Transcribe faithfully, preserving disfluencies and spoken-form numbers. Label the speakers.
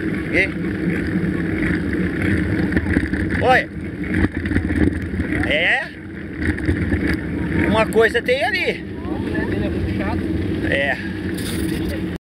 Speaker 1: E? Olha. É. Uma coisa tem ali.
Speaker 2: Ele é muito chato.
Speaker 1: É.